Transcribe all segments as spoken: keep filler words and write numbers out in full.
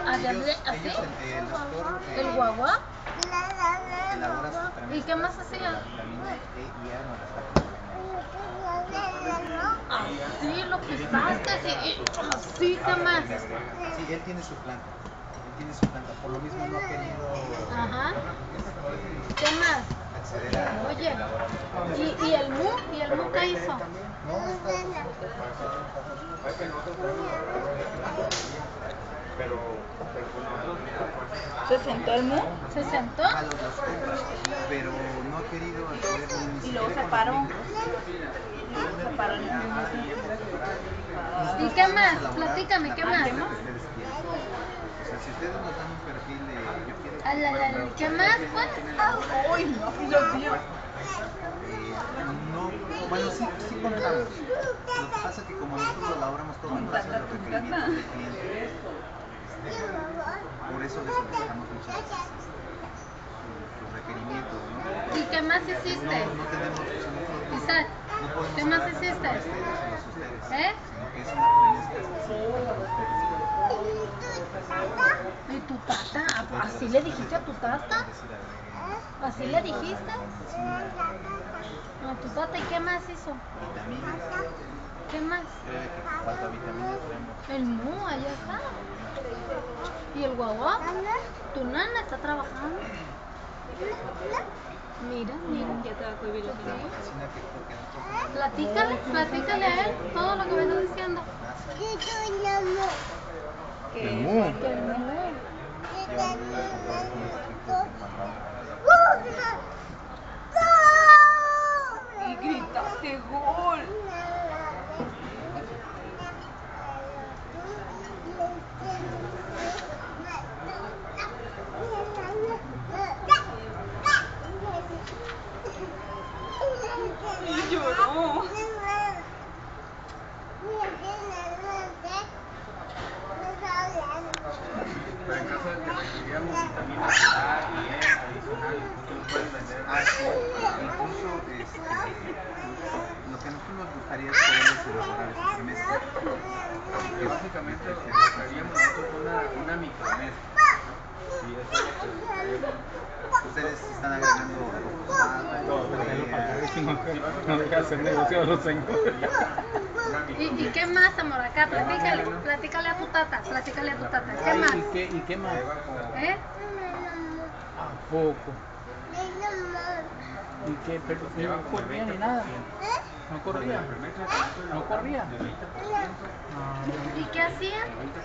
Ellos, ¿Así? ellos el, el doctor eh, ¿El guagua? elabora sus trámites. ¿Y qué más hacía? La, la niña ella no la está acompañando. Así lo pisaste, sí. Así, ¿qué más? Sí, él tiene su planta. Él tiene su planta. Por lo mismo no ha querido. Ajá. ¿Qué más? Acceder a. Oye, ¿y, y el mu? ¿Y el mu qué hizo? No, está. ¿Se sentó el mu? ¿Se sentó? A los dos compras, pero no ha querido acceder ni Y luego se siquiera paró. con los libros. Se paró en el ¿Y qué más? Platícame, ¿qué más? Que ustedes quieren. O sea, si ustedes nos dan un perfil de yo quiero. Al, al, al, ¿qué más, pues? ¡Ay, no! ¡Sí lo dio! Eh, no, bueno, sí, sí contamos. Lo que pasa es que como nosotros lo elaboramos todo en base a los requerimientos del cliente, este, por eso le solicitamos muchas veces este, sus requerimientos, ¿no? ¿Y qué más hiciste? No, no tenemos, o sea, nosotros no, Isaac, no podemos ¿qué más hablar hiciste? por ustedes, solos ustedes, ¿Eh? sino que es una provincia específica para ustedes. ¿Y tu tata? ¿Así le dijiste a tu tata? ¿Así le dijiste? A tu tata, ¿y qué más hizo? Vitaminas, ¿Qué más? creo que cuántas vitaminas tenemos. El mu, allá está. ¿Y el guagua? Tu nana está trabajando. Mira, mira. Ya te va a cohibir lo que La digo. medicina que, porque nosotros Platícale, platícale a él todo lo que me está diciendo. Que El mu. Que el mu. Y gritaste gol. Y lloró. Pero en caso de que requiriéramos vitaminas A y E adicionales, ¿ustedes lo pueden vender? Ah, sí. Incluso este, lo que a nosotros nos gustaría es poderles elaborar esa remesa. Que básicamente ofreceríamos nosotros una, una micromezcla. Y eso es lo que queremos. Ustedes están agregando No deja hacer negocio los cinco. ¿Y, ¿Y qué más, amor? Acá, platícale, platícale a tu tata, platícale a tu tata. ¿Qué más? ¿Y qué, y qué más? ¿Eh? ¿A poco? ¿Y qué? Pero no corría ni nada. No corría. No corría. ¿Y qué hacía?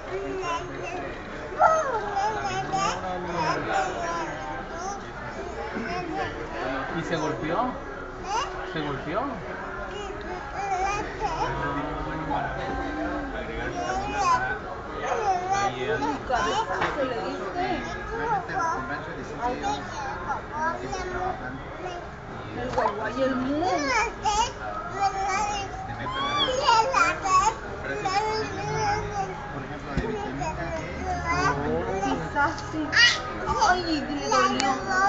¿Y se golpeó? ¿Se golpeó? Un cabezazo le diste. realmente con rancho de licencia llevamos tiempo trabajando. El guagua y el mu. Por ejemplo, de vitamina E, Pisaste. Ay, le dolió.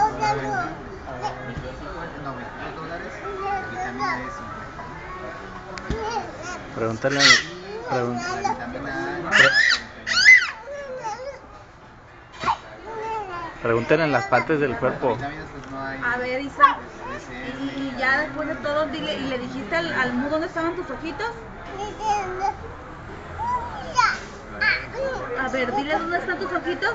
no, veintidós dólares, vitamina E cincuenta. Pregúntale. Pregun La vitamina A, Pregúntenle en las partes del cuerpo. vitaminas pues no hay. A ver, Isa. D S Y, M, y ya después de todo, dile, y le dijiste al, al mu dónde estaban tus ojitos. A ver, dile dónde están tus ojitos.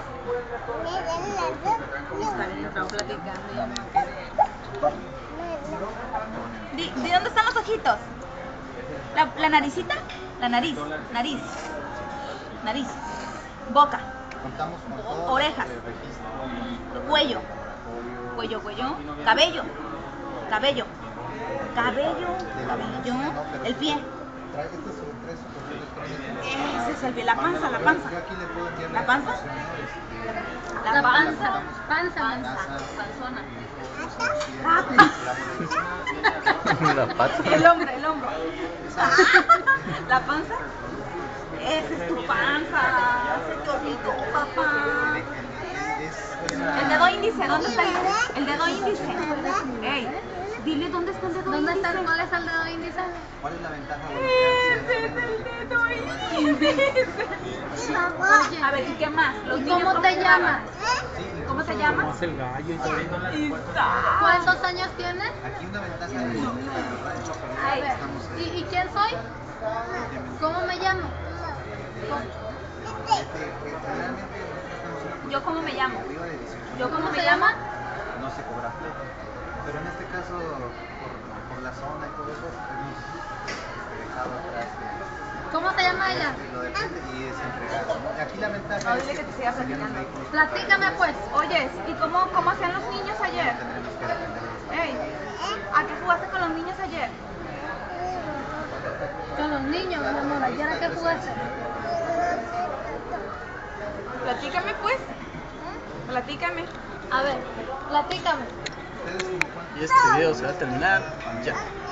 Está bien, estaba platicando. Ya me quedé. Di, di dónde están los ojitos. La, la naricita. La nariz. Nariz. Nariz. Boca. contamos con todo Orejas. el registro, Cuello. laboratorio, Cuello, cuello. Cabello. Cabello. Cabello. Cabello. El pie. Trae este sobre tres correos electrónicos. Ese es el pie. La panza, la panza. Yo aquí le puedo enviar ¿La panza? información, este, La La panza. panza, panza. NASA, Panzona. la La pata. El hombro, el hombro. La panza. Esa es tu panza. Se te olvidó, papá. El dedo índice, ¿dónde está el, el dedo índice? Ey, Dile dónde está el dedo ¿Dónde índice. está? ¿Cuál es el dedo índice? ¿Cuál es la ventaja de Ese es el dedo índice. Oye, A ver, ¿y qué más? Los ¿y niños, cómo te se llamas? ¿Cómo te Como llamas? hace el gallo y todo. Isaac. ¿Cuántos años tienes? Aquí una ventaja de de los rayos A ver, estamos ¿y, y quién soy? ¿Cómo me llamo? generalmente nosotros estamos en una ¿Yo cómo me llamo? arriba de dieciocho ¿Yo cómo ¿Cómo me se llamo? llama? no se cobra plata. Pero en este caso, por, por la zona y todo eso, hemos dejado atrás eh, ¿Cómo se llama ella? lo del frente y es entregado, ¿no? Aquí la ventaja No, es dile que te siga serían los platicando. vehículos Platícame pues. Oyes, ¿y cómo, cómo hacían los niños ayer? tendremos que depender de los Ey, ¿a qué jugaste con los niños ayer? Con los niños, mi amor, ¿ayer a qué jugaste? Platícame pues. Platícame. A ver, platícame. ustedes como cuánto Y este video se va a terminar ya.